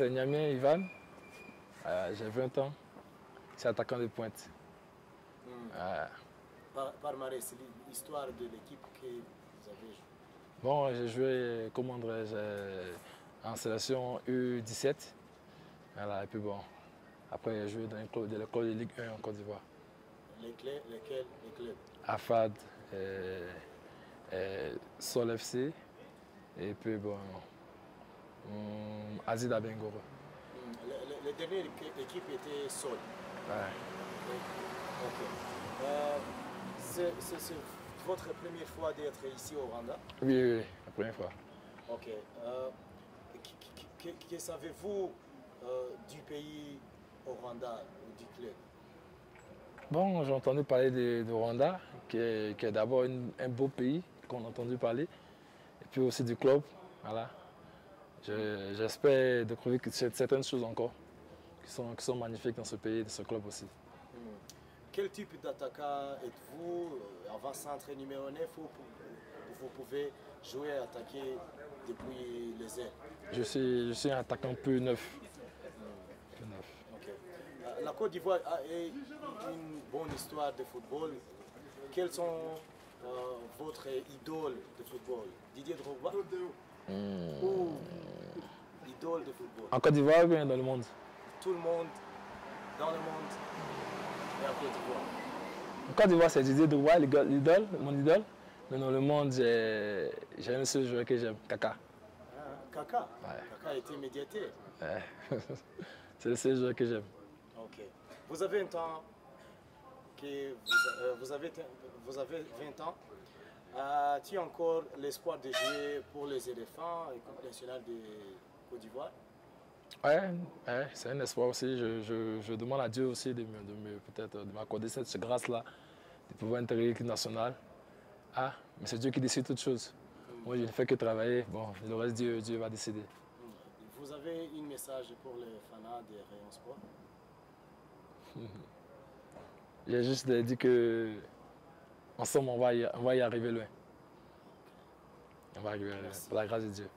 c'est Niamey Ivan. J'ai 20 ans. C'est attaquant de pointe. Palmarès, l'histoire de l'équipe que vous avez joué. Bon, j'ai joué, comment dirais-je, en sélection U17. Voilà, et puis bon, après j'ai joué dans l'école de Ligue 1 en Côte d'Ivoire. Lesquels les clubs? AFAD, Sol FC, et puis bon, Azida Bengoro. La dernière équipe était Sol. Ouais. Ok. C'est votre première fois d'être ici au Rwanda? Oui, la première fois. Ok. Que savez-vous du pays au Rwanda ou du club? Bon, j'ai entendu parler de Rwanda, qui est d'abord un beau pays qu'on a entendu parler, et puis aussi du club. Voilà. J'espère découvrir certaines choses encore qui sont magnifiques dans ce pays, dans ce club aussi. Quel type d'attaquant êtes-vous? Avant-centre numéro 9 ou vous pouvez jouer et attaquer depuis les ailes? Je suis un attaquant peu neuf. Okay. La Côte d'Ivoire a une bonne histoire de football. Quels sont votre idole de football? Didier Drogba? Ou idole de football? En Côte d'Ivoire ou bien dans le monde? Tout le monde, dans le monde et en Côte d'Ivoire. En Côte d'Ivoire, c'est Didier Drogba, l'idole, mon idole. Mais dans le monde, j'ai un seul joueur que j'aime, Kaka. Kaka? Ouais. Kaka était médiateur. Ouais. C'est le seul joueur que j'aime. Ok. Vous avez un temps que vous avez 20 ans. As-tu encore l'espoir de jouer pour les éléphants et l'équipe nationale de Côte d'Ivoire? Ouais, c'est un espoir aussi. Je demande à Dieu aussi peut-être de m'accorder cette grâce-là, de pouvoir intégrer l'équipe nationale. Ah, mais c'est Dieu qui décide toutes choses. Moi, je ne fais que travailler. Bon, le reste, Dieu va décider. Vous avez un message pour les fans de Rayon Sport? J'ai juste dit que ensemble, on va y arriver loin. On va arriver loin, par la grâce de Dieu.